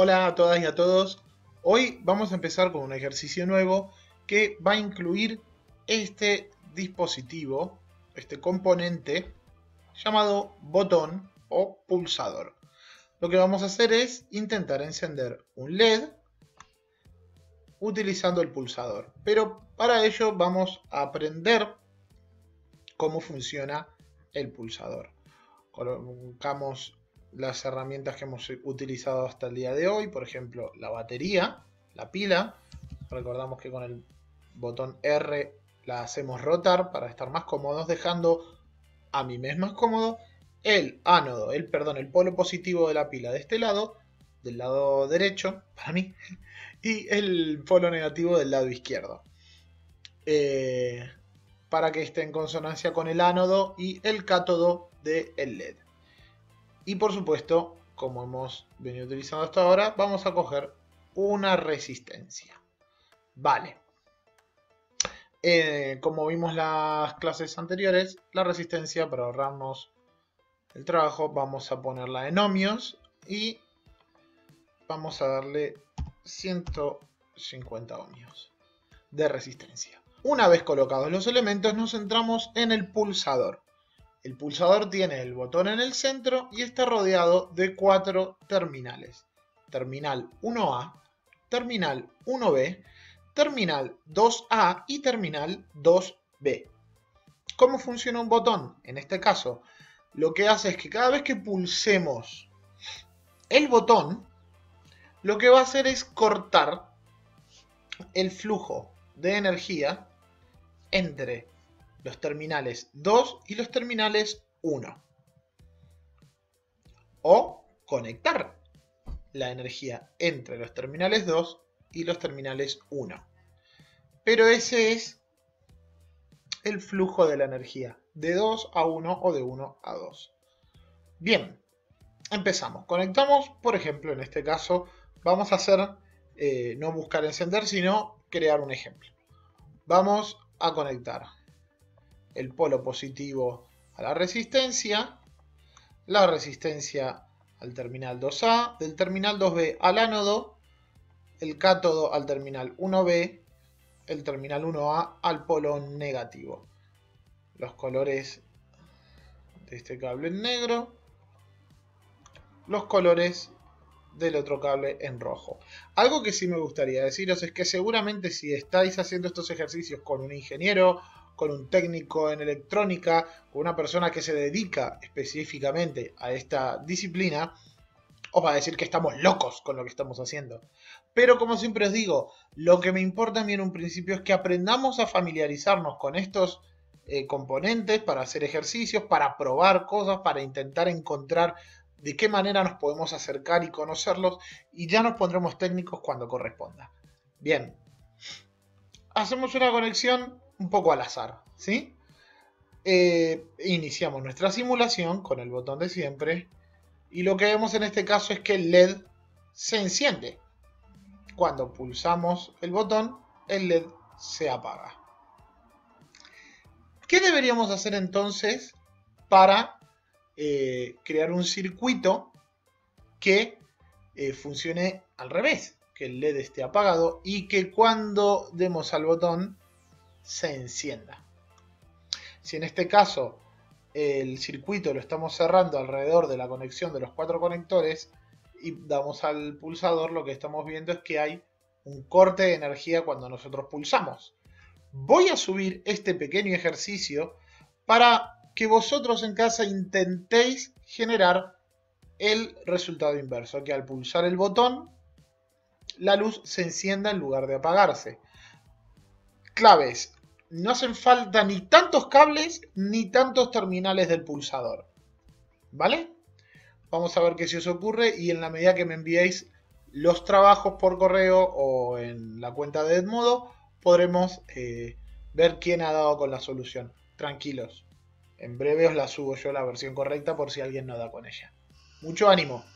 Hola a todas y a todos. Hoy vamos a empezar con un ejercicio nuevo que va a incluir este dispositivo, este componente llamado botón o pulsador. Lo que vamos a hacer es intentar encender un LED utilizando el pulsador. Pero para ello vamos a aprender cómo funciona el pulsador. Colocamos las herramientas que hemos utilizado hasta el día de hoy, por ejemplo la batería, la pila. Recordamos que con el botón R la hacemos rotar para estar más cómodos, dejando a mi mes más cómodo el ánodo, el polo positivo de la pila de este lado, del lado derecho para mí, y el polo negativo del lado izquierdo, para que esté en consonancia con el ánodo y el cátodo del LED. Y por supuesto, como hemos venido utilizando hasta ahora, vamos a coger una resistencia. Vale. Como vimos en las clases anteriores, la resistencia, para ahorrarnos el trabajo, vamos a ponerla en ohmios y vamos a darle 150 ohmios de resistencia. Una vez colocados los elementos, nos centramos en el pulsador. El pulsador tiene el botón en el centro y está rodeado de 4 terminales. Terminal 1A, terminal 1B, terminal 2A y terminal 2B. ¿Cómo funciona un botón? En este caso, lo que hace es que cada vez que pulsemos el botón, lo que va a hacer es cortar el flujo de energía entre los terminales 2 y los terminales 1. O conectar la energía entre los terminales 2 y los terminales 1. Pero ese es el flujo de la energía, de 2 a 1 o de 1 a 2. Bien, empezamos. Conectamos, por ejemplo, en este caso, vamos a hacer, no buscar encender, sino crear un ejemplo. Vamos a conectar el polo positivo a la resistencia al terminal 2A, del terminal 2B al ánodo, el cátodo al terminal 1B, el terminal 1A al polo negativo. Los colores de este cable en negro, los colores del otro cable en rojo. Algo que sí me gustaría deciros es que seguramente si estáis haciendo estos ejercicios con un ingeniero, con un técnico en electrónica, con una persona que se dedica específicamente a esta disciplina, os va a decir que estamos locos con lo que estamos haciendo. Pero como siempre os digo, lo que me importa a mí en un principio es que aprendamos a familiarizarnos con estos componentes para hacer ejercicios, para probar cosas, para intentar encontrar de qué manera nos podemos acercar y conocerlos, y ya nos pondremos técnicos cuando corresponda. Bien, hacemos una conexión un poco al azar, ¿sí? Iniciamos nuestra simulación con el botón de siempre, y lo que vemos en este caso es que el LED se enciende. Cuando pulsamos el botón, el LED se apaga. ¿Qué deberíamos hacer entonces para crear un circuito que funcione al revés? Que el LED esté apagado y que cuando demos al botón se encienda. Si en este caso el circuito lo estamos cerrando alrededor de la conexión de los 4 conectores y damos al pulsador, lo que estamos viendo es que hay un corte de energía cuando nosotros pulsamos. Voy a subir este pequeño ejercicio para que vosotros en casa intentéis generar el resultado inverso, que al pulsar el botón la luz se encienda en lugar de apagarse. Claves: no hacen falta ni tantos cables ni tantos terminales del pulsador, ¿vale? Vamos a ver qué se os ocurre, y en la medida que me enviéis los trabajos por correo o en la cuenta de Edmodo, podremos ver quién ha dado con la solución. Tranquilos, en breve os la subo yo la versión correcta por si alguien no da con ella. Mucho ánimo.